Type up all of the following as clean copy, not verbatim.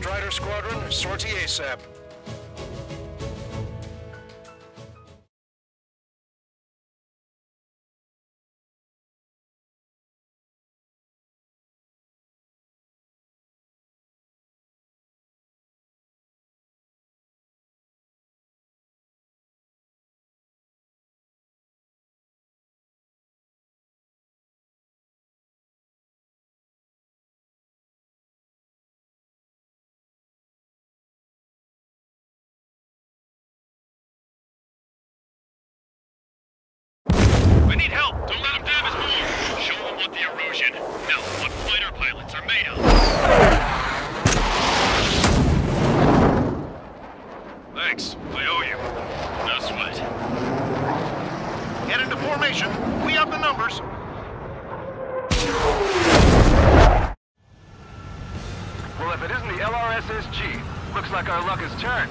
Strider Squadron, sortie ASAP. We need help! Don't let them damage more! Show them what the erosion, no, what fighter pilots are made of! Thanks, I owe you. No sweat. Get into formation. We have the numbers. Well, if it isn't the LRSSG, looks like our luck has turned.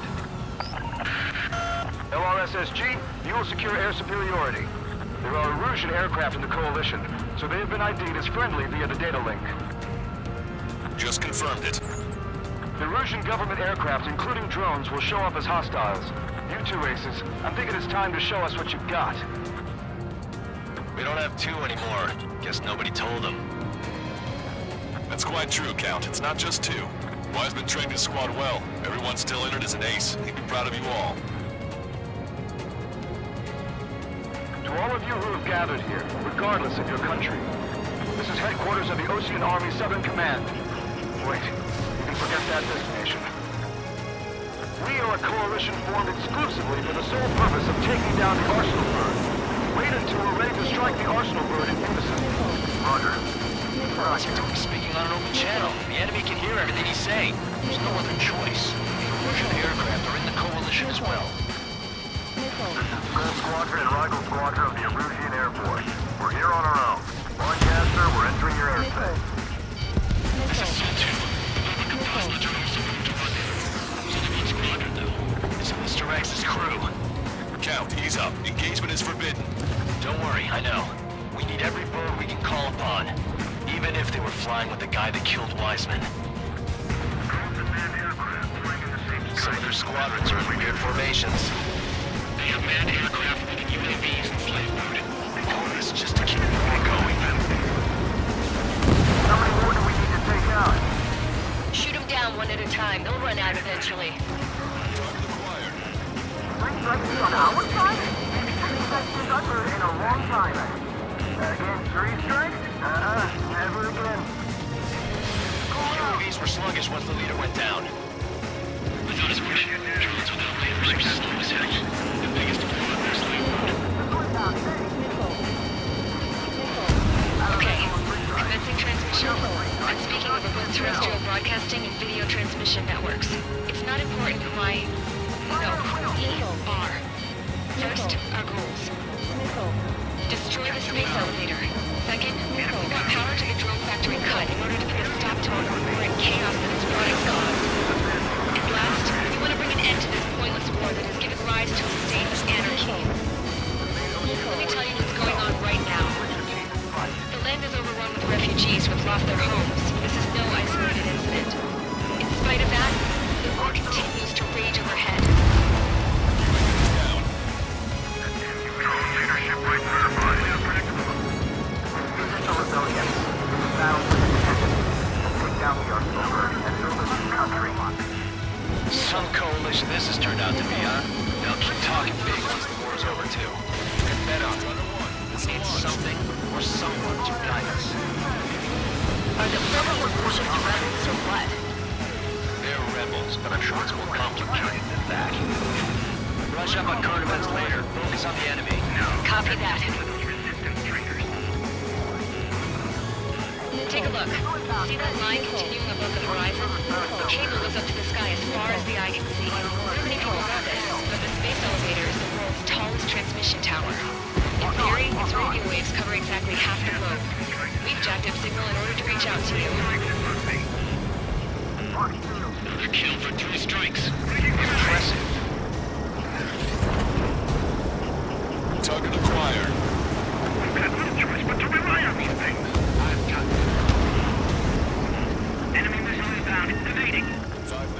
LRSSG, you will secure air superiority. There are Erusian aircraft in the Coalition, so they have been ID'd as friendly via the data link. Just confirmed it. The Erusian government aircraft, including drones, will show up as hostiles. You two aces, I'm thinking it's time to show us what you've got. We don't have two anymore. Guess nobody told them. That's quite true, Count. It's not just two. Wiseman trained his squad well. Everyone's still entered as an ace. He'd be proud of you all. To all of you who have gathered here, regardless of your country, this is headquarters of the Ocean Army Southern Command. Wait, you can forget that designation. We are a coalition formed exclusively for the sole purpose of taking down the Arsenal Bird. Wait until we're ready to strike the Arsenal Bird in unison. Roger. Roger, don't be speaking on an open channel. The enemy can hear everything he's saying. There's no other choice. The Russian aircraft are in the coalition as well. Gold Squadron and Rigel Squadron of the Erusian Air Force. We're here on our own. Broadcaster, we're entering your airspace. This is Sol-2. The compositor also moved to run there. Soviet Squadron, though. It's Mr. X's crew. Count, ease up. Engagement is forbidden. Don't worry, I know. We need every bird we can call upon. Even if they were flying with the guy that killed Wiseman. Some of their squadrons are in weird formations. They have manned aircraft and UAVs in slave mode. Oh, it's just to keep the war going. How many more do we need to take out? Shoot them down one at a time. They'll run out eventually. Three strikes on our side? That's been unheard in a long time. Again, three strikes? Never again. UAVs were sluggish once the leader went down. I thought as much. Drones without lasers are slow as heck. The biggest four in their slave mode. Okay, commencing transmission. I'm speaking over both terrestrial broadcasting and video transmission networks. It's not important why... No, we are. First, our goals. Destroy the space elevator. Second, we want power to the drone factory cut in order to put a stop to all the war and chaos that has brought us on. And last, we want to bring an end to this pointless war that has given rise to a state of anarchy. Let me tell you what's going on right now. The land is overrun with refugees who have lost their homes. This is no isolated incident. In spite of that, the war continues to rage overhead. Leadership right there, buddy. This is the rebellion. Battle for independence. Take down the Arsenal Bird and build a new country. Some coalition this has turned out to be, huh? They'll keep talking big once the war's over, too. You can bet on it. We need something or someone to guide us. Are the rebel forces rebels or what? They're rebels, but I'm sure it's more complicated than that. Brush up on current events later. Focus on the enemy. Copy that. Take a look. See that line continuing above the horizon? The cable goes up to the sky as far as the eye can see. Many people know this, but the space elevator is the world's tallest transmission tower. In theory, its radio waves cover exactly half the globe. We've jacked up signal in order to reach out to you. Another kill for 2 strikes. Impressive. Target acquired. We've got no choice but to rely on these things. I've got them. Enemy missile inbound. Evading. 5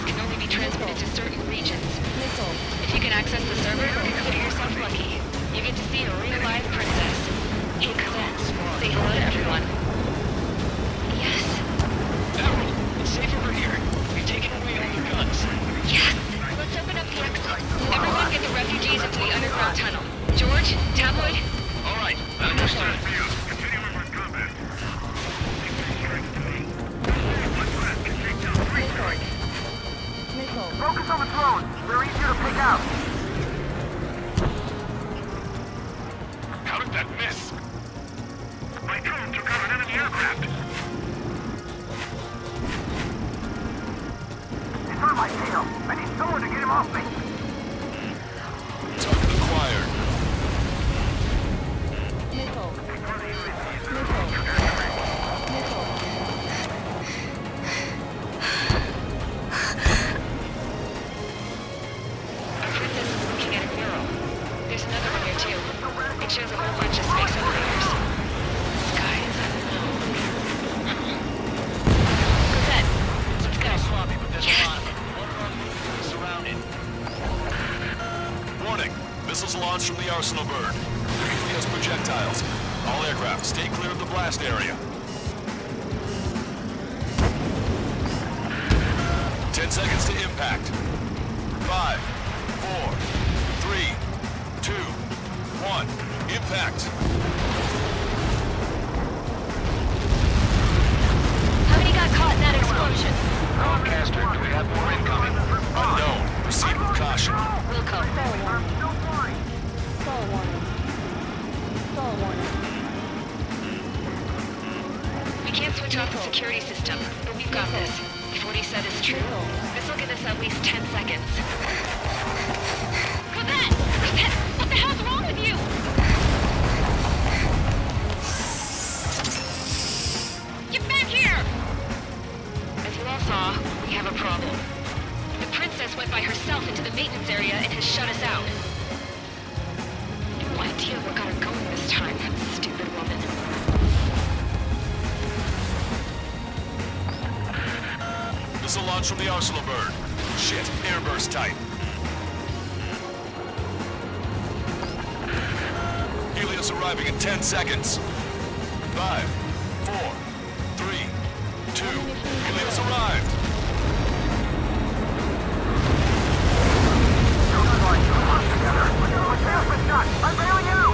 can only be transmitted to certain regions. If you can access the server, consider yourself lucky. You get to see a real live princess. Hey, Cosette, say hello to everyone. Yes. Emerald, it's safe over here. We've taken away all the guns. Yes! Let's open up the exit. Everyone get the refugees into the underground tunnel. George, Tabloid? All right, understood. Focus on the drones. They're easier to pick out. How did that miss? My drone took out an enemy aircraft. He's on my tail. I need someone to get him off me. Target acquired. Our princess is looking at a mural. There's another one here too. It shows a whole bunch of space elevators. Skies unknown. Cosette, let's go. Sloppy, but there's Yes. a lot of them. One of our fleet is surrounded. Warning. Missiles launched from the Arsenal bird. They're Helios projectiles. All aircraft, stay clear of the blast area. 10 seconds to impact. 5, 4, 3, 2, 1. Impact. How many got caught in that explosion? Broadcaster, do we have more incoming? Unknown. Proceed with caution. Wilco. I'm still flying. We can't switch off the security system, but we've got this. If what he said is true, this will give us at least 10 seconds. Cosette! Cosette! What the hell's wrong with you? Get back here! As you all saw, we have a problem. The princess went by herself into the maintenance area and has shut us out. No idea what got her going this time, that stupid woman. Missile launch from the Arsenal bird. Shit, airburst type. Helios arriving in 10 seconds. 5, 4, 3, 2. Helios arrived. Don't fly too close together. My tail's been shot. I'm bailing out.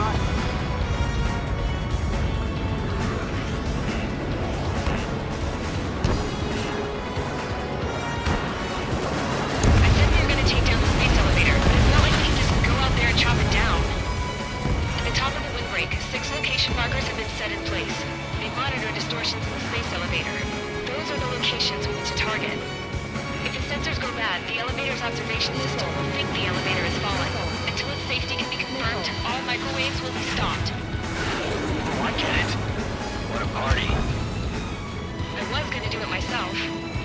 I said we were gonna take down the space elevator, but it's not like we can just go out there and chop it down. At the top of the windbreak, 6 location markers have been set in place. They monitor distortions in the space elevator. Those are the locations we need to target. If the sensors go bad, the elevator's observation system will think the elevator is falling. Until its safety can be confirmed, all microwaves will be stopped. Oh, I get it. What a party. I was gonna do it myself.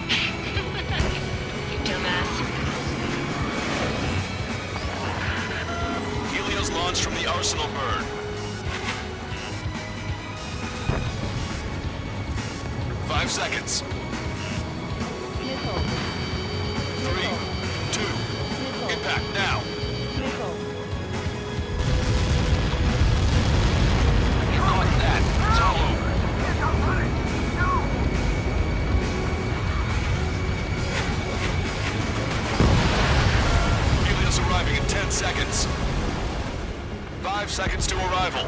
You dumbass. Helios launched from the Arsenal bird. 5 seconds. 3, 2. Impact now. You caught that. It's all over. Helios arriving in 10 seconds. 5 seconds to arrival.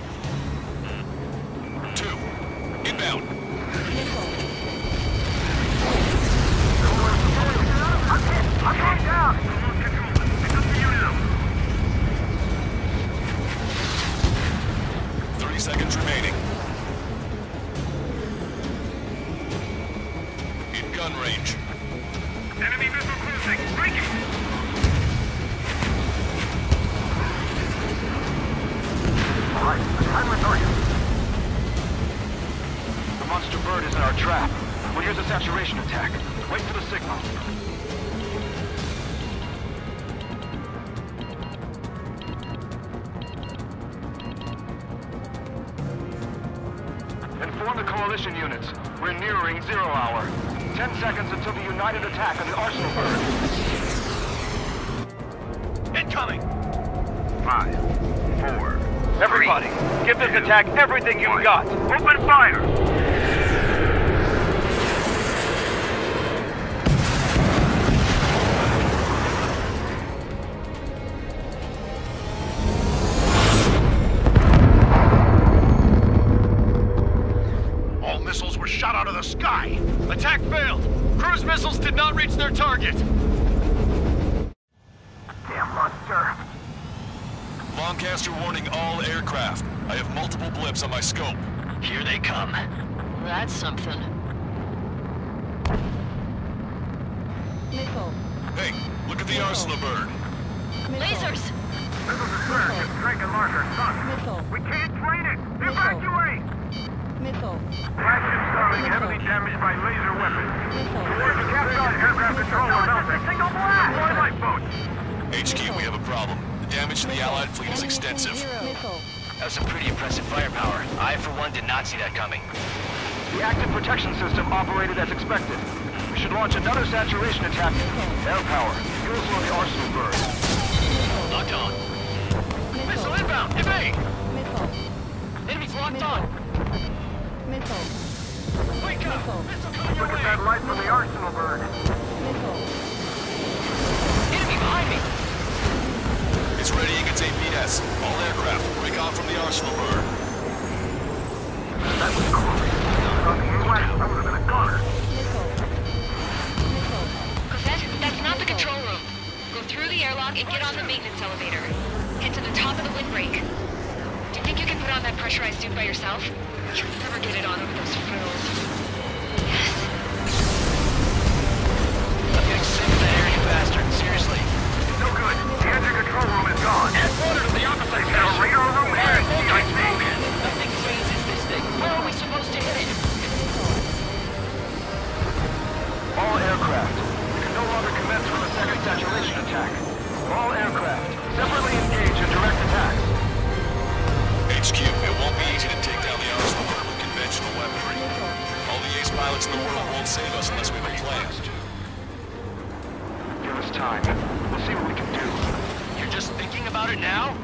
2. Inbound. I'm going down. 30 seconds remaining. In gun range. Enemy missile cruising. Breaking. All right, I'm with target. The monster bird is in our trap. We'll use a saturation attack. Wait for the signal. Inform the coalition units. We're nearing 0 hour. 10 seconds until the united attack on the arsenal bird. Incoming! 5, 4. Everybody, give this attack everything you've got. Open fire! All missiles were shot out of the sky! Attack failed! Cruise missiles did not reach their target! Damn monster. Lancaster warning all aircraft. I have multiple blips on my scope. Here they come. That's something. Missile. Hey, look at the arsenal bird. Lasers! This is a surge. It's Drake and Larker. Son, Missile. we can't train it. Evacuate! Missile. Flagship Starling heavily damaged by laser weapons. Missile. We're the captain aircraft control are mounted. Single blast! Deploy lifeboats. HQ, we have a problem. The damage to the Allied fleet is extensive. Missile. That was some pretty impressive firepower. I, for one, did not see that coming. The active protection system operated as expected. We should launch another saturation attack. Air power. Fuel on the arsenal bird. Locked on. Missile inbound! Evade! Missile. Enemies locked on! Missile. Wake up! Missile coming your Look at way! that light from the arsenal bird. Missile. Enemy behind me! It's readying its APS. All aircraft, break off from the arsenal bird. That was cool. On the A-Wax, I would have been a goner. Missile. Missile. Cosette, that's not the control room. Go through the airlock and get on the maintenance elevator. Head to the top of the windbreak. Do you think you can put on that pressurized suit by yourself? You'll never get it on over those frills. Yes. I'm getting sick of that area, bastard. Seriously. No good. The engine control room is gone. Order to the opposite They've got a radar room here. CIC. Nothing phases this thing. Where are we supposed to hit it? All aircraft. We can no longer commence with a second saturation attack. All aircraft, separately engage in direct attacks. HQ, it won't be easy to take down the arsenal bird with conventional weaponry. All the ace pilots in the world won't save us unless we have a plan. Give us time. We'll see what we can do. You're just thinking about it now?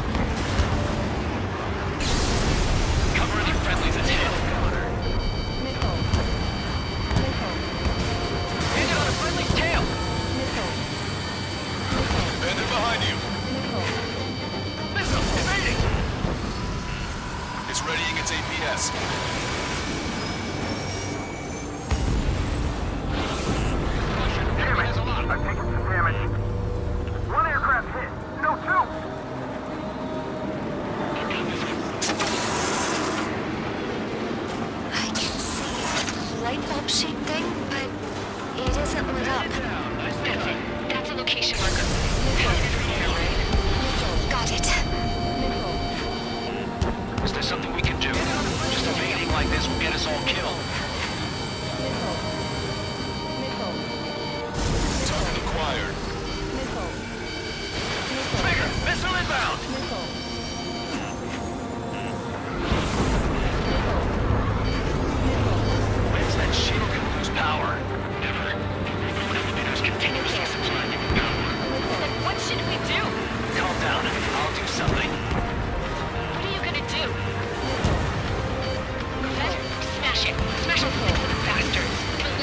Cover any friendlies that's hit. Missile. Missile. Hit it on a friendly's tail! Missile. Bandit behind you. Missile. Missile! Evading! It's readying its APS. Damn it. I've taken some damage. One aircraft hit. No, two. I can see a light bulb shaped thing, but it isn't lit up. That's it. That's a location marker. Got it. Is there something we can do? Just evading like this will get us all killed. Missile. Missile. Target acquired. Missile. Trigger! Missile inbound! Missile. When's that shield gonna lose power? Never. Elevators continuously supplying it with power. Then what should we do? Calm down. I'll do something. What are you gonna do? Cosette, smash it. Smash all six of the bastards.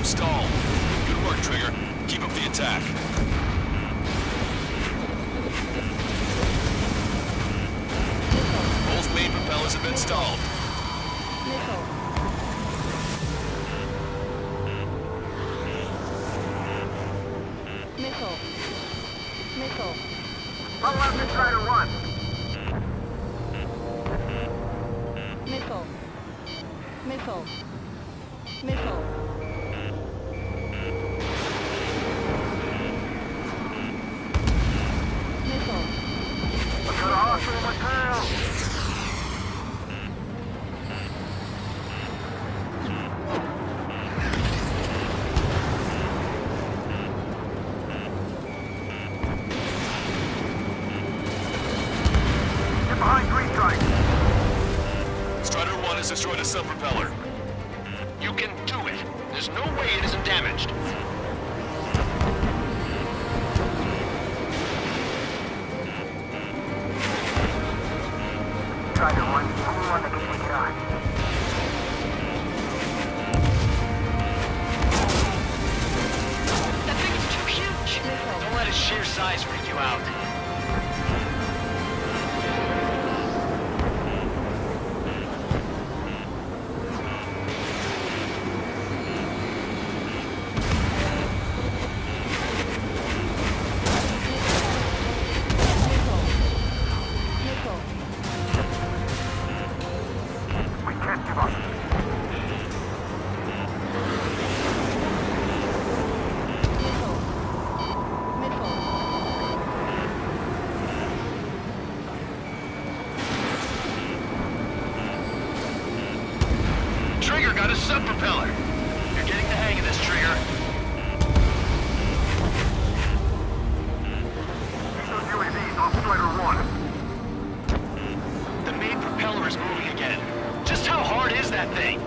stalled. Good work, Trigger. Keep up the attack. Both main propellers have been stalled. Missile. Missile. Missile. Pull up to Strider 1. Missile. Missile. Missile. Missile. Let's go to hospital material. Get behind Green Strike. Strider 1 has destroyed a sub-propeller. You can do it. There's no way it isn't damaged. Strider 1, only one that can take it on. That thing is too huge. Don't let its sheer size freak you out. Missile. We can't give up. Missile. Missile. Trigger got a sub-propeller. You're getting the hang of this, Trigger. Keep those UAVs off Strider 1. The main propeller is moving again. Just how hard is that thing?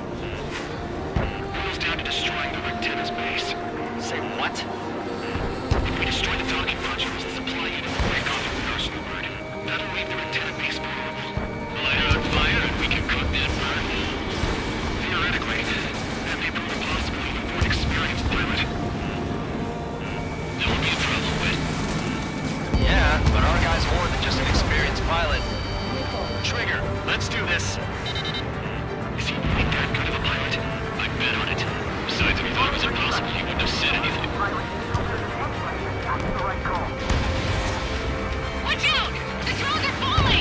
Boils down to destroying the Rectenna's base. Say what? If we destroy the docking modules, the supply unit will break off from the arsenal bird. That'll leave the Rectenna base vulnerable. Light it on fire and we can cook that bird. Theoretically, that may prove impossible even for an experienced pilot. There will be trouble with. Yeah, but our guy's more than just an experienced pilot. Missile. Trigger, let's do this. Is he really that good of a pilot? I bet on it. Besides, if he thought it was impossible, he wouldn't have said anything. That's the right call. Watch out! The drones are falling!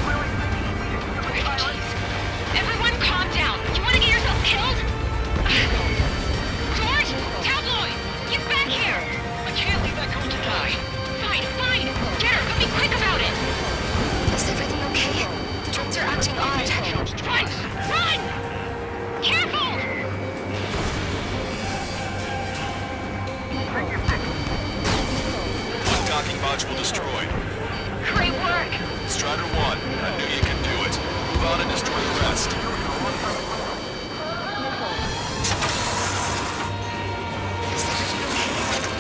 Jeez. Everyone calm down. You want to get yourself killed? George! Tabloid! Get back here! I can't leave that girl to die. Fine, fine! Get her! But be quick about it! Is everything okay? The drones are acting odd. Run! Run! Careful! Take your pick. One docking module destroyed. Great work! Strider 1, I knew you could do it. Move on and destroy the rest. Is everything okay?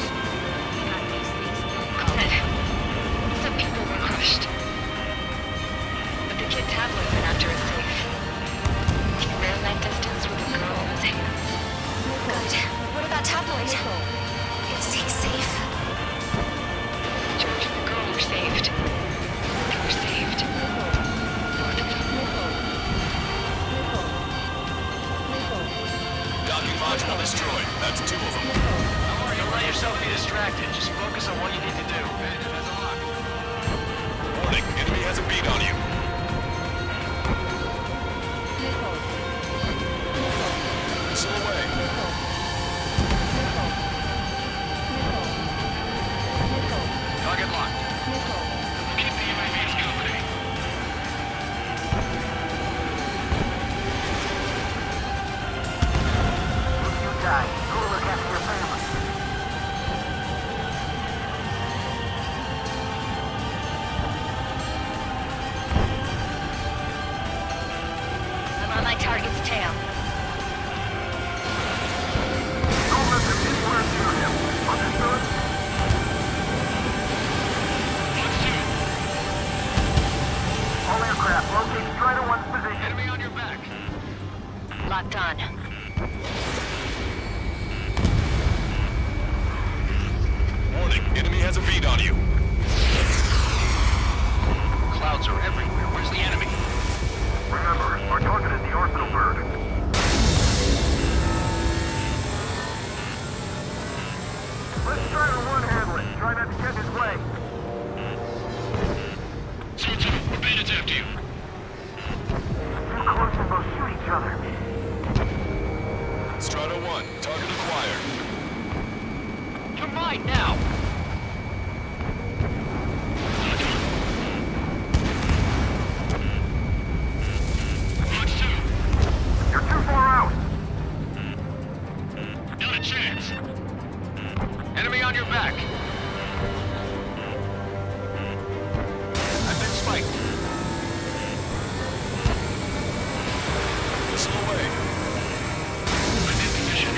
Good. Some people were crushed. But the kid Tabloid went after is safe. He ran that distance with a girl in his hands. Good. What about Tabloid? Is he safe? George and the girl were saved. They were saved. Both of them. Docking module destroyed. That's 2 of them. Don't let yourself be distracted. Just focus on what you need to do. Warning, enemy has a beat on you. Missile away. Target locked. Keep the UAVs company. You die. Go look after your family. I'm on my target's tail. Don't let them anywhere near him. Understood? All aircraft, locate Strider 1's position. Enemy on your back. Locked on. Warning, enemy has a bead on you. Clouds are everywhere. Where's the enemy? Remember, our target is the Arsenal bird. Let's try to one-handle it. Try not to get in his way. Zone 2, bandits after you. Too close and they'll shoot each other. Strata 1, target acquired. You're mine now! Fox 2, You're too far out. not a chance. Enemy on your back! I've been spiked. Missile away. I'm in position.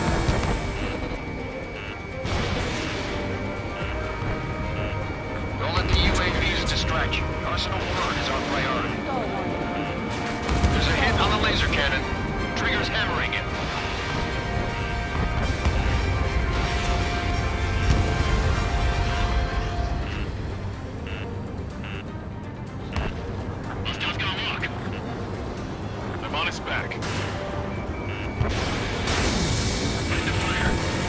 Don't let the UAVs distract you. Arsenal bird is our priority. Stall warning. There's a hit on the laser cannon. Trigger's hammering it. Hostiles gonna lock. I'm on its back. Ready to fire.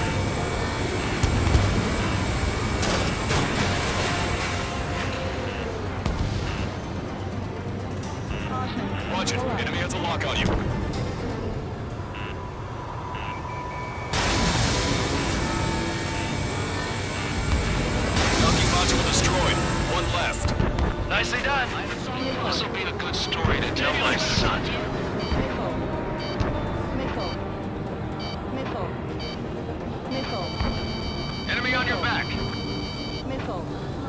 Caution. Watch it, Pull up. enemy has a lock on you. Docking module destroyed. One left. Nicely done. This'll be a good story to tell my son. Missile. Missile. Missile. Missile. Enemy on your back. Missile.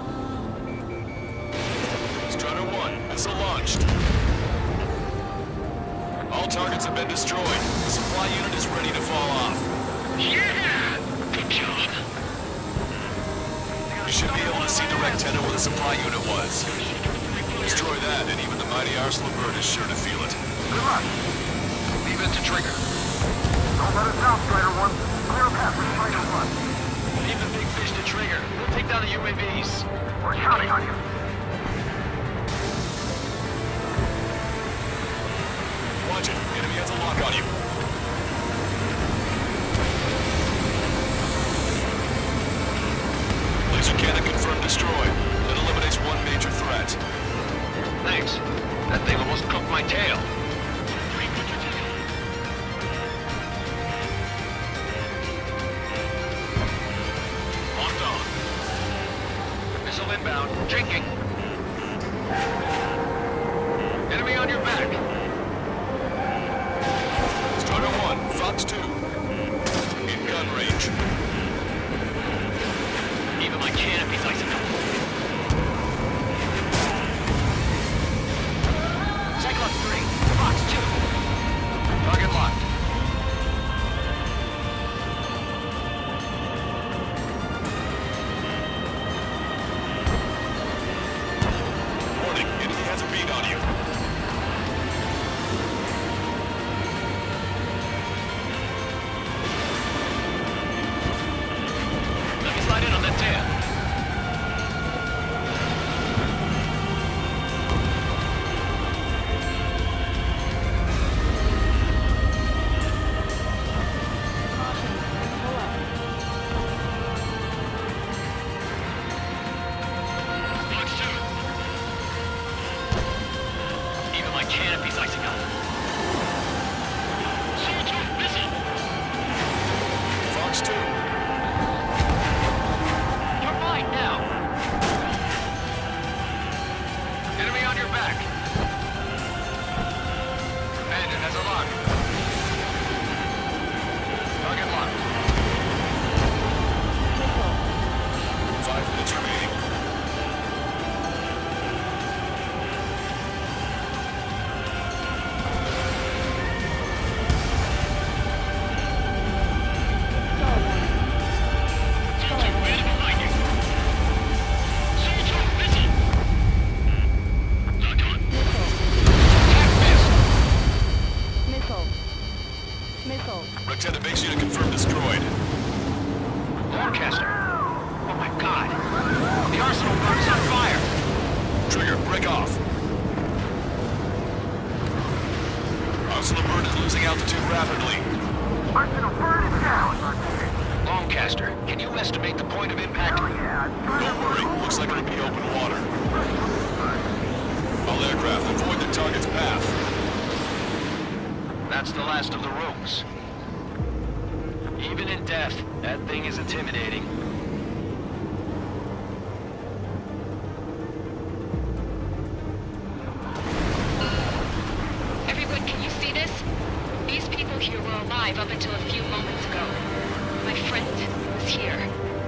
Strata 1, missile launched. All targets have been destroyed. The supply unit is ready to fall off. Yeah! Good job. You should be able to see direct tenor where the supply unit was. Destroy that, and even the mighty Arsenal bird is sure to feel it. Good luck. Leave it to Trigger. Don't let us down, Strider 1. Clear a path for Strider 1. Leave the big fish to Trigger. We'll take down the UAVs. We're counting on you. Watch it, enemy has a lock on you. Laser cannon confirmed destroyed. That eliminates one major threat. Thanks. That thing almost cooked my tail. Locked on. Missile inbound. Jinking. Enemy on your back. Strata 1, Fox 2. In gun range. Even my canopy's icing up. Cyclone 3. Fox 2. Target locked. Warning, enemy has a bead on you. Let me slide in on that tail. Caution. Pull up. Fox 2, Even my canopy's icing up. Zone 2, missile. Fox 2. You're mine now. Enemy on your back. Bandit has a lock. Target locked. Missile. 5 minutes remaining. Stall warning. Zone 2, bandit behind you. Zone 2, missile. Locked on. Missile. Missile. Missile. Lieutenant, base unit confirmed destroyed. Forecaster. Oh my god! The arsenal bird is on fire! Trigger, break off. Arsenal bird is losing altitude rapidly. Arsenal bird is down. Lancaster, can you estimate the point of impact? Hell yeah. Don't worry, looks like it'll be open water. All aircraft, avoid the target's path. That's the last of the rooms. Even in death, that thing is intimidating. Everyone, can you see this? These people here were alive up until a few moments ago. My friend was here.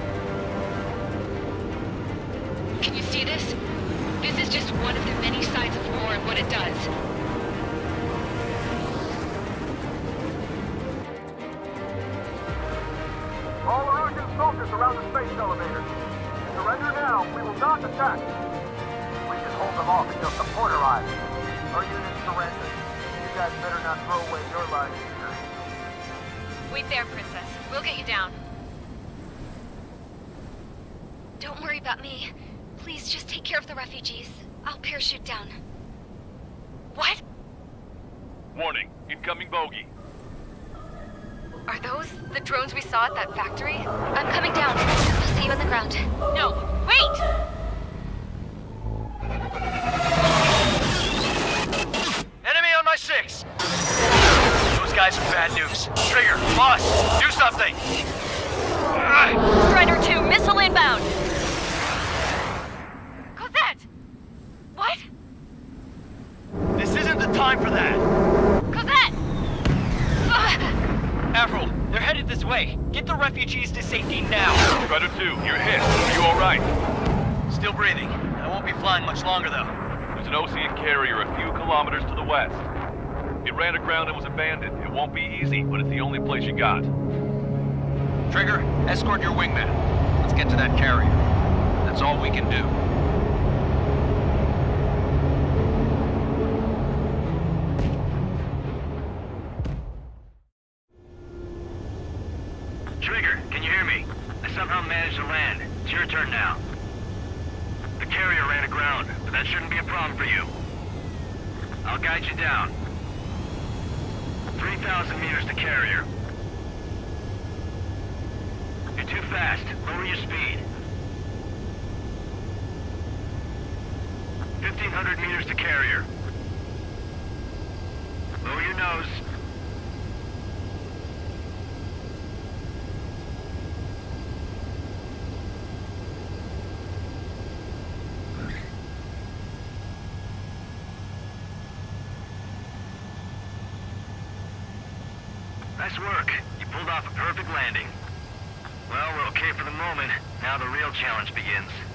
Can you see this? This is just one of the many sides of war and what it does. All Erusian soldiers around the space elevator. Surrender now. We will not attack. We can hold them off until support arrives. Our unit surrenders. You guys better not throw away your lives either. Wait there, Princess. We'll get you down. Don't worry about me. Please just take care of the refugees. I'll parachute down. What? Warning, incoming bogey. Are those the drones we saw at that factory? I'm coming down. I'll see you on the ground. No, wait! Enemy on my 6! Those guys are bad news. Trigger, boss, do something! Strider 2, missile inbound! Cosette! What? This isn't the time for that! Cosette! Avril, they're headed this way. Get the refugees to safety now. Strider 2, you're hit. Are you alright? Still breathing. I won't be flying much longer, though. There's an Osean carrier a few kilometers to the west. It ran aground and was abandoned. It won't be easy, but it's the only place you got. Trigger, escort your wingman. Let's get to that carrier. That's all we can do. Trigger, can you hear me? I somehow managed to land. It's your turn now. The carrier ran aground, but that shouldn't be a problem for you. I'll guide you down. 3,000 meters to carrier. You're too fast. Lower your speed. 1,500 meters to carrier. Lower your nose. Nice work. You pulled off a perfect landing. Well, we're okay for the moment. Now the real challenge begins.